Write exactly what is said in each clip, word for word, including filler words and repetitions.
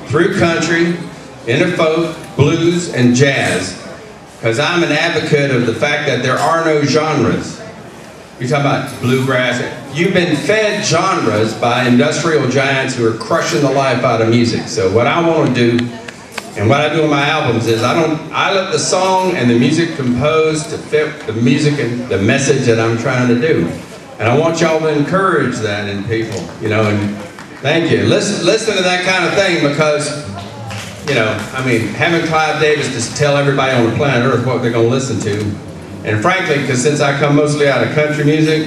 through country, into folk, blues, and jazz, because I'm an advocate of the fact that there are no genres. You're talking about bluegrass. You've been fed genres by industrial giants who are crushing the life out of music. So what I want to do, and what I do on my albums, is I don't, I let the song and the music composed to fit the music and the message that I'm trying to do. And I want y'all to encourage that in people, you know, and thank you. Listen, listen to that kind of thing, because, you know, I mean, having Clive Davis just tell everybody on the planet Earth what they're going to listen to. And frankly, because since I come mostly out of country music,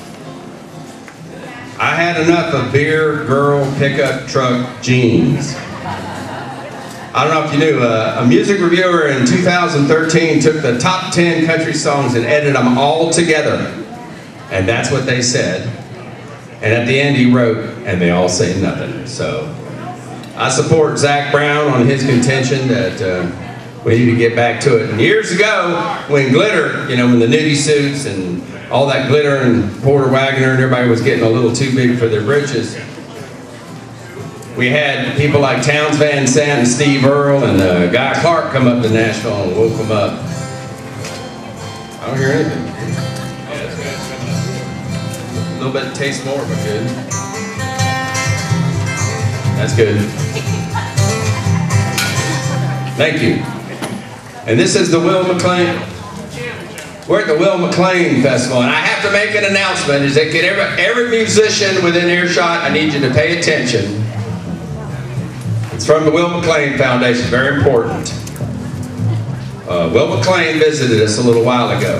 I had enough of beer, girl, pickup truck, jeans. I don't know if you knew, uh, a music reviewer in two thousand thirteen took the top ten country songs and edited them all together. And that's what they said. And at the end he wrote, and they all say nothing. So I support Zach Brown on his contention that uh, we need to get back to it. And years ago, when glitter, you know, when the nudie suits and all that glitter and Porter Wagoner and everybody was getting a little too big for their britches, we had people like Townes Van Sant and Steve Earle and uh, Guy Clark come up to Nashville and woke them up. I don't hear anything. Yeah, it's good. A little bit tastes more, but good. That's good. Thank you. And this is the Will McLean. We're at the Will McLean Festival, and I have to make an announcement. Is that get every, every musician within earshot, I need you to pay attention. It's from the Will McLean Foundation, very important. Uh, Will McLean visited us a little while ago.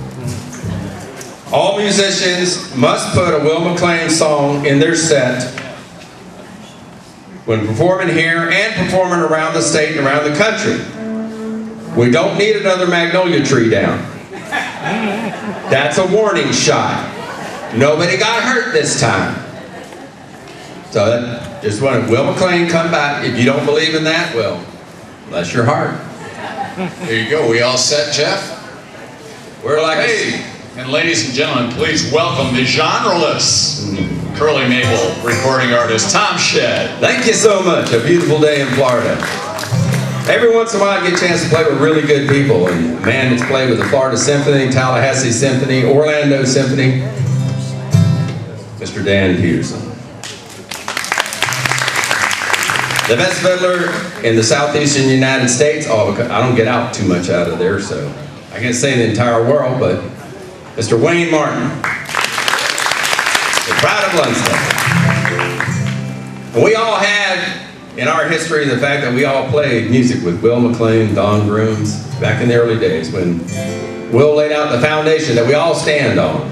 All musicians must put a Will McLean song in their set when performing here and performing around the state and around the country. We don't need another magnolia tree down. That's a warning shot. Nobody got hurt this time. So that, just wanted Will McLean come back. If you don't believe in that, well, bless your heart. There you go. We all set, Jeff? We're like, hey, and ladies and gentlemen, please welcome the genreless mm-hmm. Curly Mabel recording artist, Tom Shedd. Thank you so much. A beautiful day in Florida. Every once in a while I get a chance to play with really good people, and man, it's played with the Florida Symphony, Tallahassee Symphony, Orlando Symphony, Mister Dan Petersen. The best fiddler in the southeastern United States. Oh, I don't get out too much out of there, so I can't say the entire world, but Mister Wayne Martin, the pride of Lundstedt. We all had in our history the fact that we all played music with Will McLean, Don Grooms, back in the early days when Will laid out the foundation that we all stand on.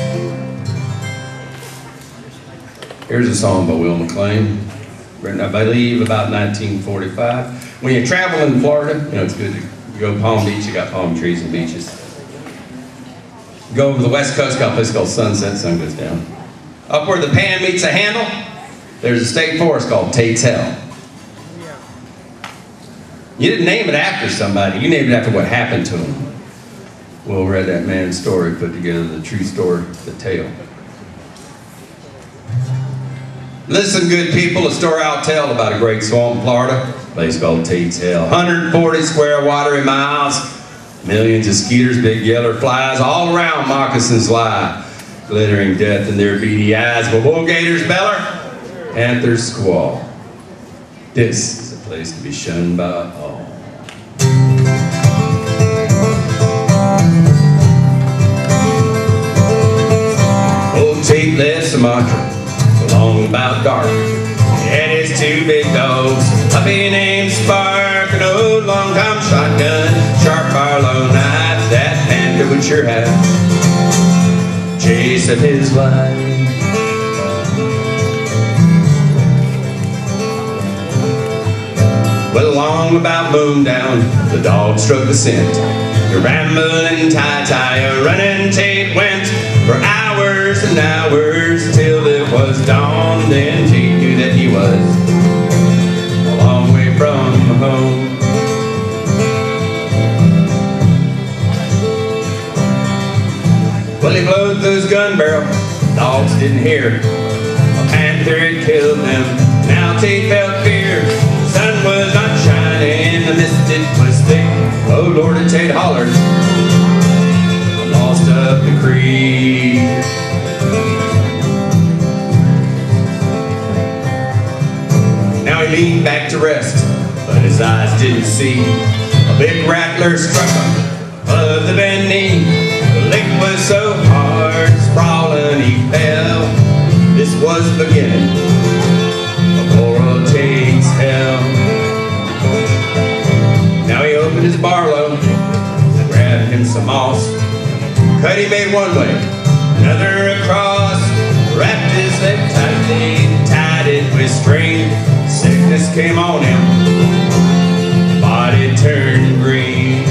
Here's a song by Will McLean, written, I believe, about nineteen forty-five. When you travel in Florida, you know, it's good to you go to Palm Beach, you got palm trees and beaches. Go over the west coast, got a place called Sunset, sun goes down. Up where the pan meets the handle, there's a state forest called Tate's Hell. You didn't name it after somebody, you named it after what happened to him. Will read that man's story, put together the true story, the tale. Listen, good people, a story I'll tell about a great swamp in Florida, a place called Tate's Hell. one hundred forty square watery miles, millions of skeeters, big yeller flies, all around moccasins lie, glittering death in their beady eyes. But bull gators beller, panthers squall. This is a place to be shunned by all. Old Tate left Sumatra long about dark. He had his two big dogs, a puppy named Spark, an old long-time shotgun, sharp Barlow knife. That panther would sure have chase of his life. Well, along about moondown, the dog struck the scent. The rambling tie-tie, running Tate went for hours and hours till it was dawn. Then Tate knew that he was a long way from home. Well, he blowed through his gun barrel, dogs didn't hear. A panther had killed him, now Tate felt fear. it was thick. Oh Lord, it Tate hollered. I lost up the creek. Now he leaned back to rest, but his eyes didn't see. A big rattler struck him above the bend knee. The lick was so hard, sprawling he fell. This was the beginning of poor old Tate's hell. Now he opened his barlow and grabbed him some moss. Cut he made one way, another across. Wrapped his leg tightly, tied it with string. Sickness came on him, body turned green.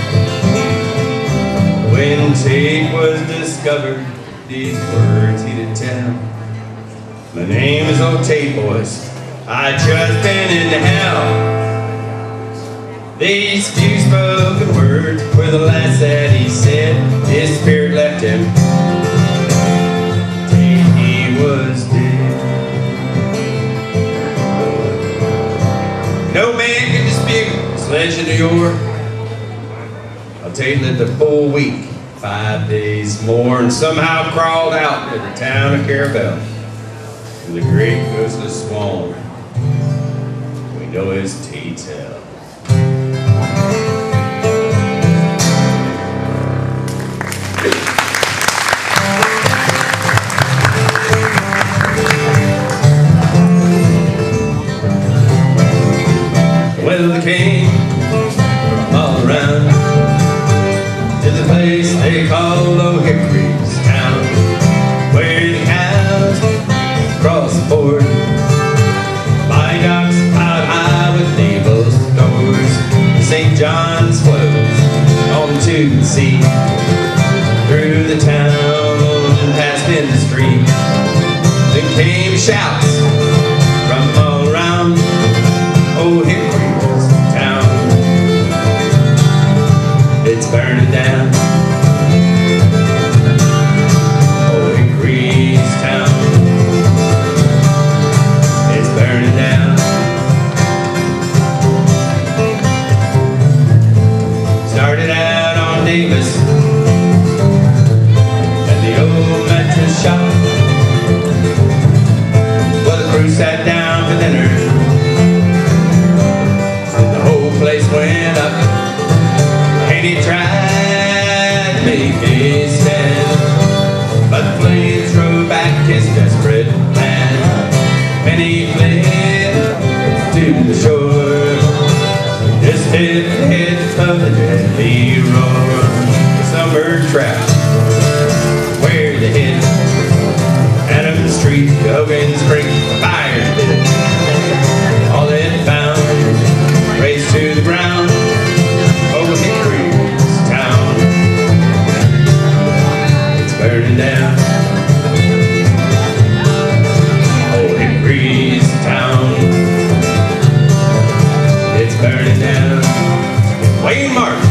When Tate was discovered, these words he did tell. My name is old Tate, boys. I just been in hell. These few spoken words were the last that he said. His spirit left him. Tate, he was dead. No man can dispute this legend of yore. I'll Tate lived a full week, five days more, and somehow crawled out to the town of Carabel. And the great ghostless swan, we know as Tate's hell. Well, they came from all around to the place they call Low Hickory's town, where the cows cross the ford, by docks piled high with naval stores. Saint John's flows onto the sea, through the town, past in the street. Then came shouts from all around Old Hickory's town. It's burning down. Old Hickory's town. It's burning down. Started out on Davis at the old mattress shop. Well, the crew sat down for dinner. The whole place went up, and he tried to make a stand, but the flames drove back his desperate plan. And he fled to the shore, just hit the head of the deadly roar. Some bird trapped where they hid, out of the street, Hogan's Creek, fire lit. All they found raised to the ground, Old Hickory's town. It's burning down. Old Hickory's town. It's burning down. Wayne Martin.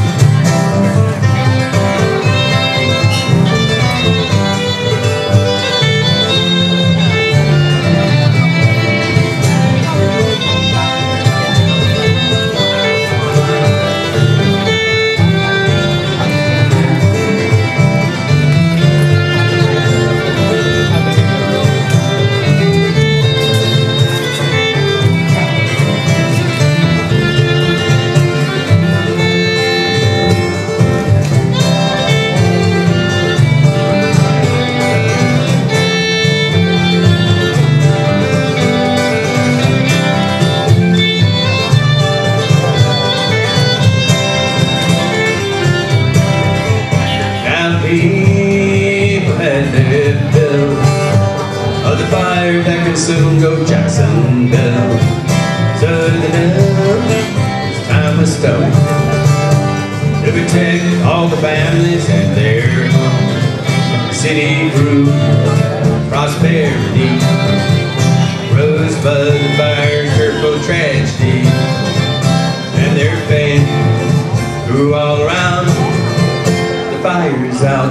People had their fill of the fire that could soon go Jacksonville. So the hell, time was stone to protect all the families and their homes. The city grew, prosperity rosebud fires, hurtful tragedy, and their fame grew all around. The fire's out.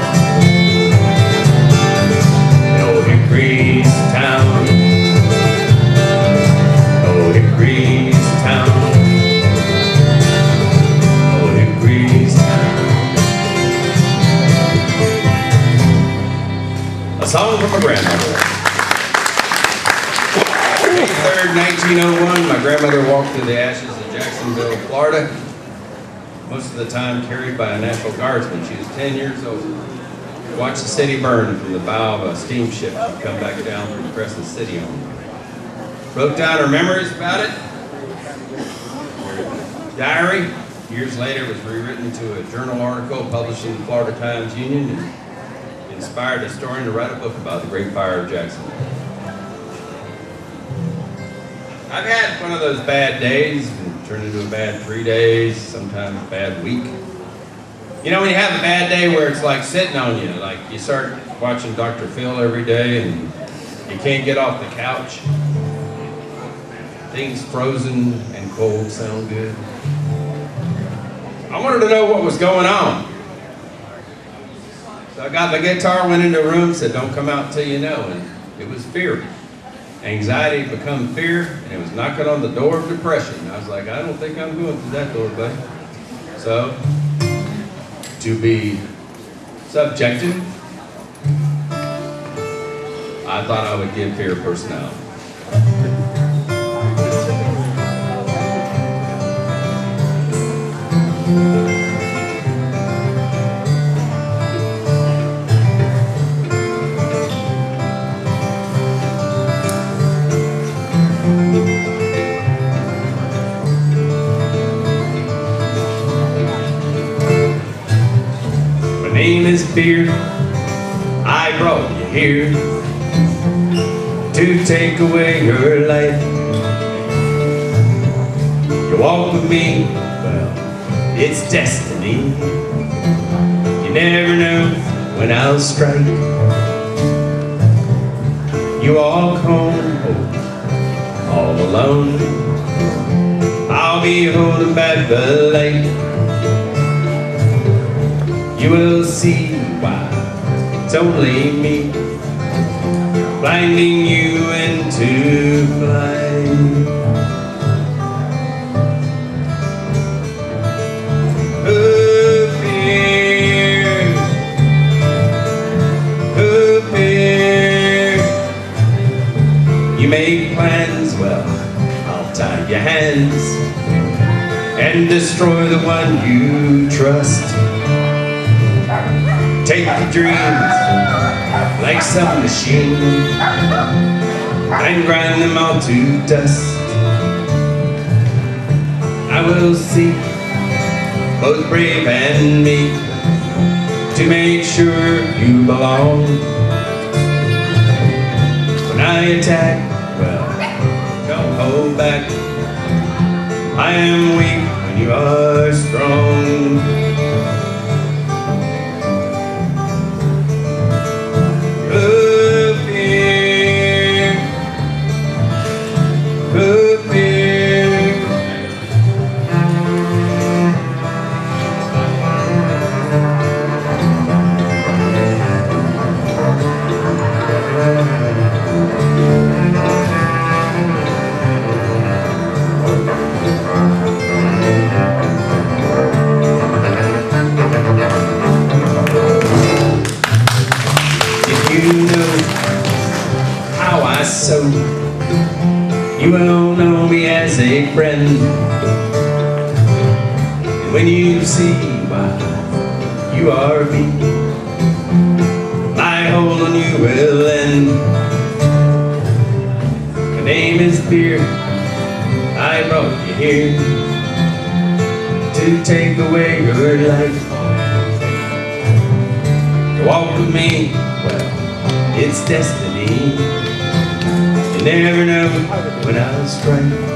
Old Hickory's town. Old Hickory's town. third, nineteen oh one, my grandmother walked through the ashes of Jacksonville, Florida, most of the time carried by a National Guardsman. She was ten years old. Watched the city burn from the bow of a steamship and come back down from Crescent City on. Wrote down her memories about it. Her diary, years later, was rewritten to a journal article published in the Florida Times Union and inspired a historian to write a book about the Great Fire of Jacksonville. I've had one of those bad days and turned into a bad three days, sometimes a bad week. You know, when you have a bad day where it's like sitting on you, like you start watching Doctor Phil every day and you can't get off the couch. Things frozen and cold sound good. I wanted to know what was going on. So I got the guitar, went into a room, said, don't come out till you know. And it was fear. Anxiety had become fear, and it was knocking on the door of depression. I was like, I don't think I'm going through that door, buddy. So, to be subjective, I thought I would give fear personality. My name is Fear. I brought you here to take away your life. You walk with me, well, it's destiny. You never know when I'll strike. You walk home, oh, all alone. I'll be holding back the light. You will see why it's only me blinding you into flight. Oh, fear, oh, fear. You make plans, well, I'll tie your hands and destroy the one you trust. Take the dreams like some machine and grind them all to dust. I will seek both brave and meek to make sure you belong. When I attack, well, don't hold back. I am weak when you are strong. So you will know me as a friend, and when you see why you are me, my hold on you will end. My name is Fear. I brought you here to take away your life. To walk with me, well, it's destiny. You never know when I'll strike.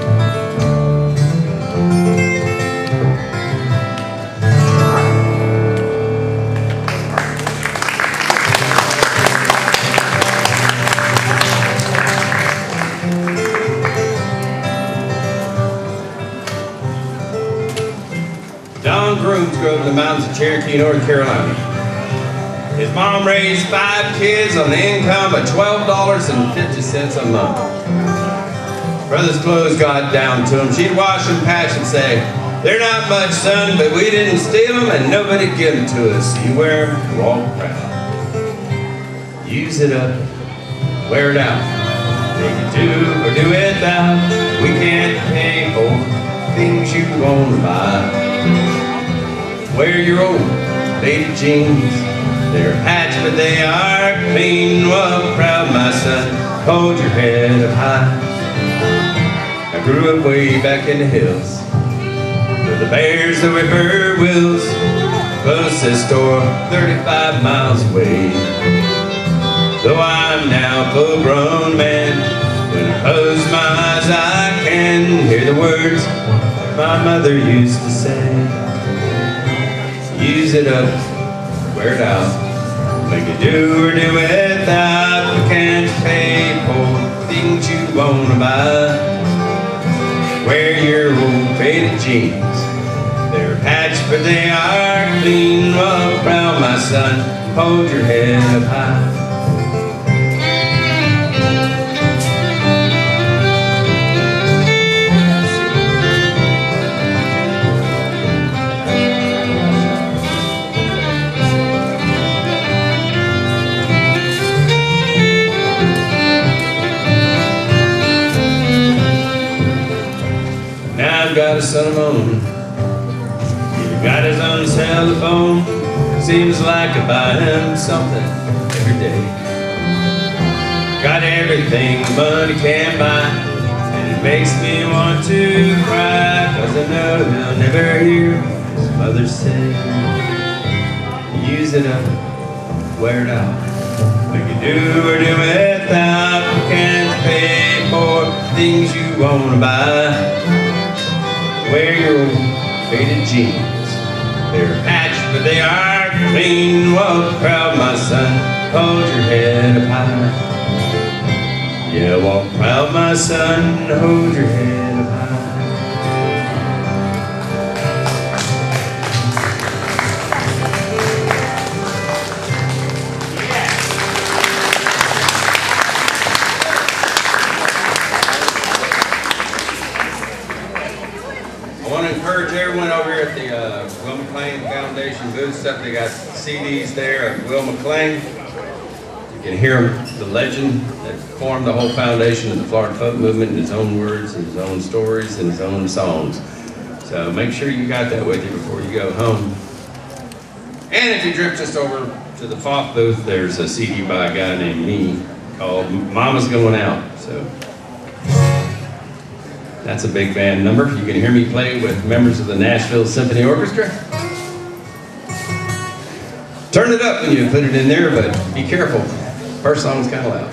Don Grooms grew up in the mountains of Cherokee, North Carolina. His mom raised five kids on the income of twelve dollars and fifty cents a month. Brother's clothes got down to him. She'd wash and patch and say, they're not much, son, but we didn't steal them and nobody give them to us. You wear them and walk proud. Use it up, wear it out, do or do without. We can't pay for things you wanna buy. Wear your old faded jeans. They're patched, but they are clean. Walk proud, my son. Hold your head up high. I grew up way back in the hills, where the bears, the whippoorwills. Closest store, thirty-five miles away. Though I'm now a full-grown man, when I close my eyes I can hear the words my mother used to say. Use it up, wear it out, make it do or do without. You can't pay for things you wanna buy. Wear your old faded jeans. They're patched, but they are clean. Walk proud, my son, hold your head up high. Now I've got a son of my own. Got his own telephone. Seems like I buy him something every day. Got everything money can buy, and it makes me want to cry, 'cause I know he'll never hear his mother say. Use it up, wear it out, make it do or do without. You can't pay for things you wanna buy. Wear your old faded jeans. They're patched, but they are clean. Walk proud, my son, hold your head up high. Yeah, walk proud, my son, hold your head up high. I want to encourage everyone over here at the uh, Will McLean Foundation booth stuff. They got C Ds there of Will McLean. You can hear the legend that formed the whole foundation of the Florida folk movement in his own words and his own stories and his own songs. So make sure you got that with you before you go home. And if you drift just over to the F O F booth, there's a C D by a guy named me called Mama's Going Out. So that's a big band number. You can hear me play with members of the Nashville Symphony Orchestra. Turn it up when you put it in there, but be careful. First song's kind of loud.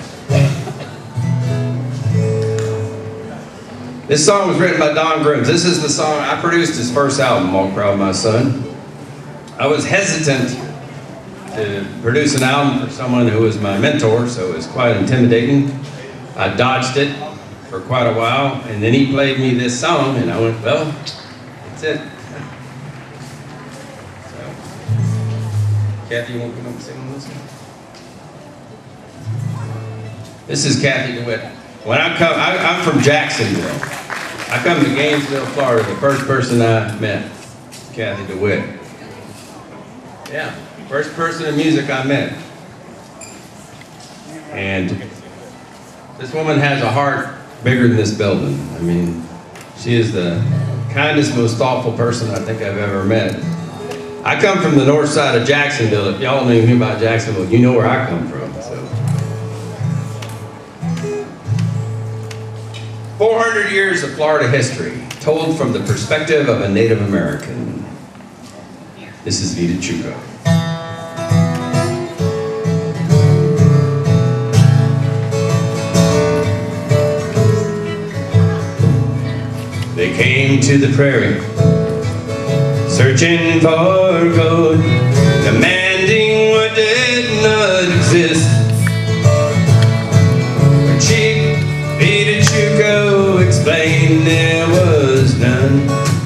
This song was written by Don Grooms. This is the song, I produced his first album, Walk Proud, My Son. I was hesitant to produce an album for someone who was my mentor, so it was quite intimidating. I dodged it for quite a while, and then he played me this song, and I went, well, that's it. So, Cathy, you want to come up and sing on this one? This is Cathy DeWitt. When I come, I, I'm from Jacksonville. I come to Gainesville, Florida. The first person I met, Cathy DeWitt. Yeah, first person in music I met. And this woman has a heart bigger than this building. I mean, she is the kindest, most thoughtful person I think I've ever met. I come from the north side of Jacksonville. If y'all know anything about Jacksonville, you know where I come from. So, four hundred years of Florida history, told from the perspective of a Native American. This is Vida Chuco. They came to the prairie, searching for gold, demanding what did not exist. Her chief, Vida Chuco, explained there was none.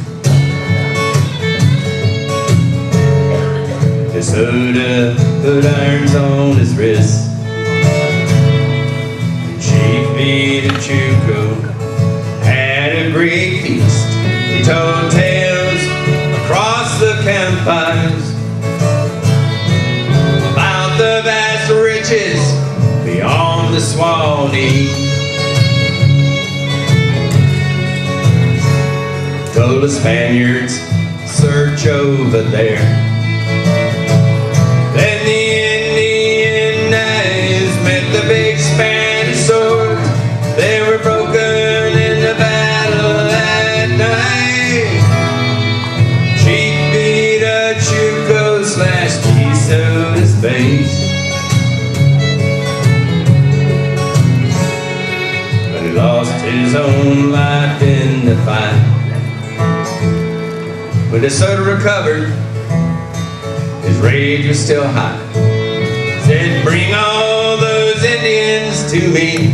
His Huda put irons on his wrists. Chief Vida Chuco had a great feast. He told tales across the campfires about the vast riches beyond the Swanee. full of Spaniards, search over there. Then the Indian knives met the big Spanish sword. They were broken in the battle that night. Chief beat a Chuco, slashed he sewed his face. But he lost his own life in the fight. When De Soto recovered, his rage was still high. Said, bring all those Indians to me.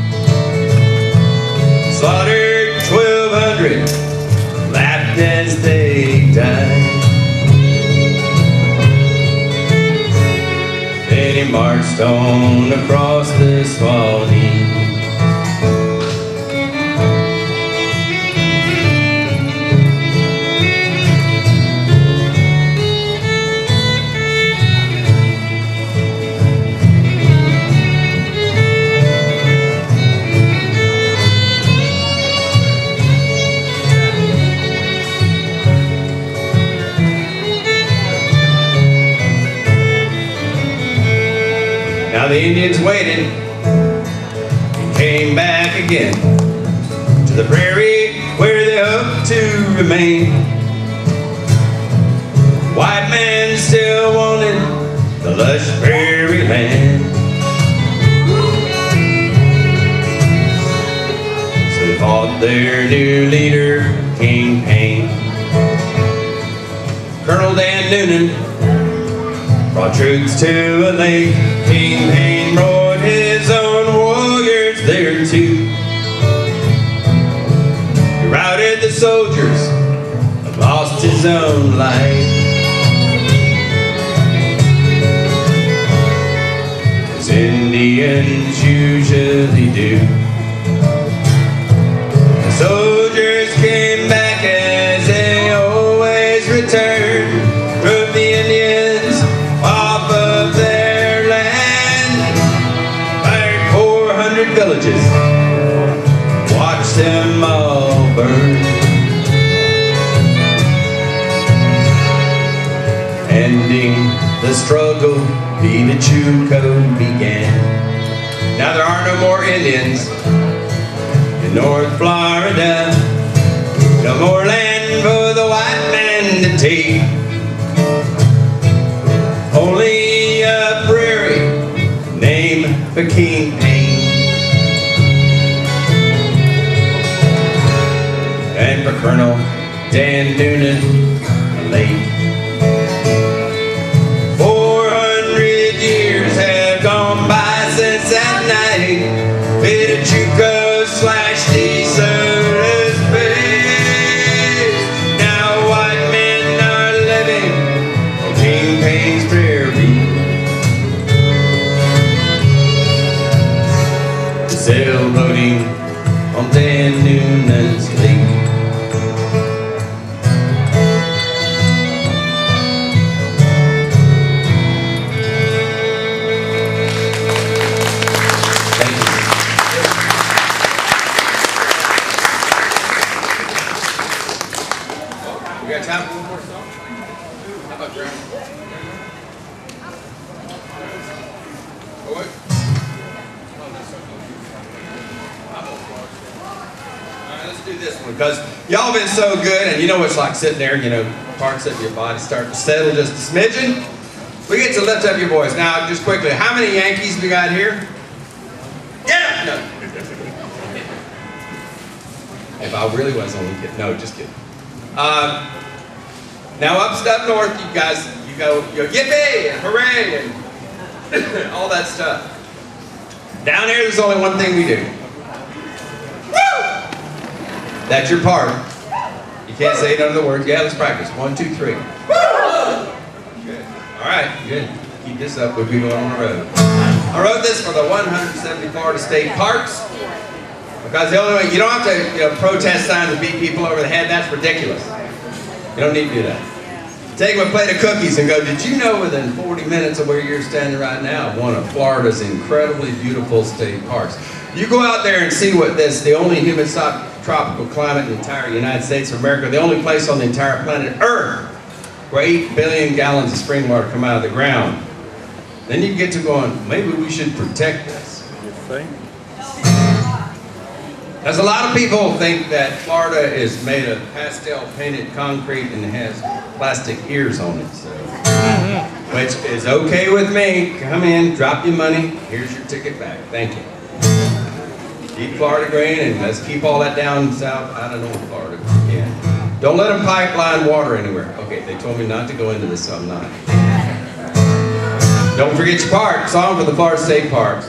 Slaughtered twelve hundred, laughed as they died. Then he marched on across the Swanee. Now the Indians waited and came back again to the prairie where they hoped to remain. White man still wanted the lush prairie land. So they fought their new leader, King Payne. Colonel Dan Noonan brought troops to a lake. King Payne brought his own warriors there too. He routed the soldiers and lost his own life. As Indians usually do. The soldiers came back as they always returned. Drove the Indians off of their land. Fired four hundred villages. Watched them all burn. Ending the struggle, the Chuco began. Now there are no more Indians in North Florida. No more land for the white man to take. Only a prairie named for King Payne. And for Colonel Dan Noonan, a lake. Four hundred years have gone by since that night. Bit of Chuco slashed De Soto's face. Now white men are living on King Payne's prairie. Sailboating on Dan Noonan's lake. We got time for one more song? How about Brown? Oh, wait. All right, let's do this one because y'all been so good, and you know what it's like sitting there, you know, parts of your body start to settle just a smidgen. We get to lift up your voice. Now, just quickly, how many Yankees we got here? Yeah! No. If I really was only kidding. No, just kidding. Um, now up up north, you guys, you go, you go yippee and hooray and all that stuff. Down here, there's only one thing we do. Woo! That's your part. You can't say it under the words. Yeah, let's practice. One, two, three. Woo! Good. All right, good. Keep this up. We'll be going on the road. I wrote this for the one hundred seventy Florida State Parks. Because the only way, you don't have to, you know, protest signs and beat people over the head. That's ridiculous. You don't need to do that. Take them a plate of cookies and go, did you know within forty minutes of where you're standing right now, one of Florida's incredibly beautiful state parks. You go out there and see what this, the only human-sized tropical climate in the entire United States of America, the only place on the entire planet Earth where eight billion gallons of spring water come out of the ground. Then you get to going, maybe we should protect this. You think? As a lot of people think that Florida is made of pastel painted concrete and has plastic ears on it, so. Which is okay with me. Come in, drop your money, here's your ticket back. Thank you. Eat Florida grain and let's keep all that down south. I don't know Florida. Yeah. Don't let them pipeline water anywhere. Okay, they told me not to go into this, so I'm not. Don't forget your park. Song for the Florida State Parks.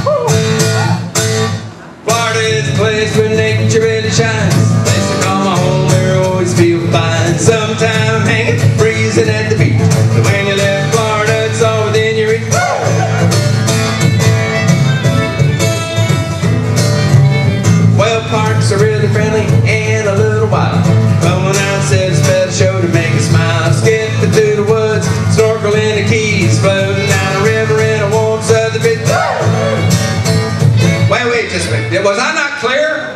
Florida is a place where nature really shines. A place I call my home where I always feel fine. Sometime I'm hanging, freezing at the beach. But when you left Florida, it's all within your reach. Well, parks are really friendly and a little wild. Going out says it's a better show to make you smile. Skipping through the woods, snorkeling the keys, floating down a river in a warm southern breeze. Wait, wait, just a minute. Was I not clear?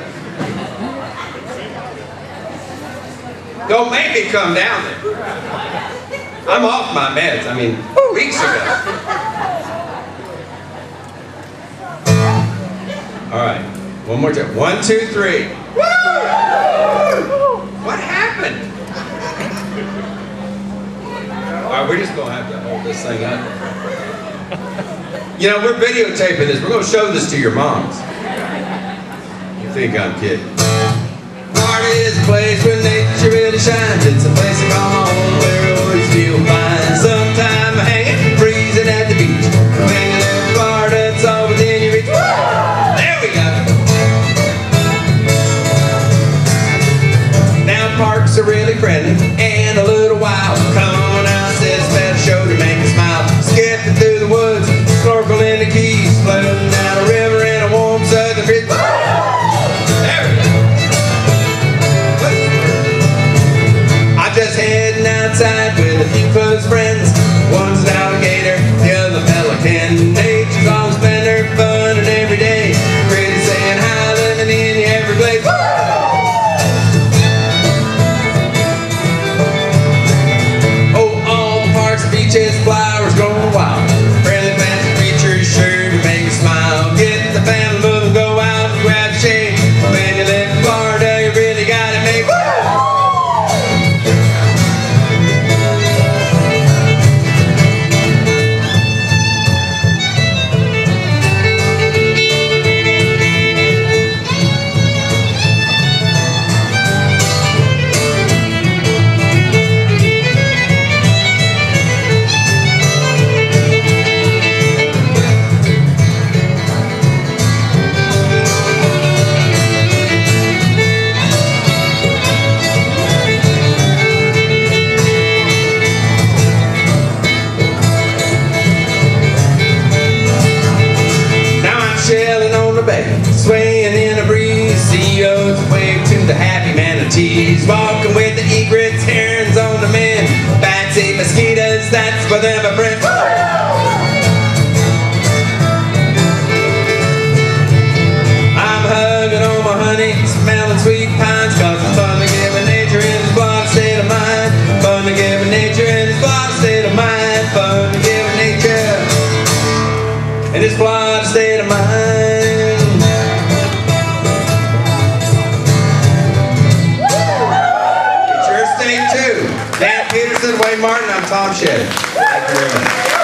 Don't make me come down there. I'm off my meds. I mean, weeks ago. All right. One more time. One, two, three. Woo! What happened? All right, we're just going to have to hold this thing up. You know, we're videotaping this. We're going to show this to your moms. You think I'm kidding. Florida is a place where nature really shines. It's a place I call my home where I always feel fine. Sometime I'm hanging, freezing at the beach. When you live in Florida, it's all within your reach. There we go. Now parks are really friendly and a little wild. Come on out, says it's a better show to make you smile. Skipping through the woods, snorkeling the keys, floating down a river in a warm southern breeze. There we go. I'm just heading outside with a few close friends. One's an alligator, the other pelican. Nature's on splendor, fun and every day. Pretty saying hi, living in the Everglades. Oh, all the parks, beaches, flowers growing wild. Friendly fancy creatures sure to make you smile. Get the family moving, go out and grab a shade. When you live in Florida, you really gotta make woo! Swaying in a breeze, C E Os wave to the happy manatees. Walking with the egrets, herons on the mend. Bats eat mosquitoes, that's for them, my friend. I'm hugging on my honey, smelling sweet pines. Cause it's fun to give a nature in this blog state of mind. Fun to give a nature in this blog state of mind. Fun to give a nature in this blog state of mind. Dan Petersen, Wayne Martin, I'm Tom Shedd. Thank you very much.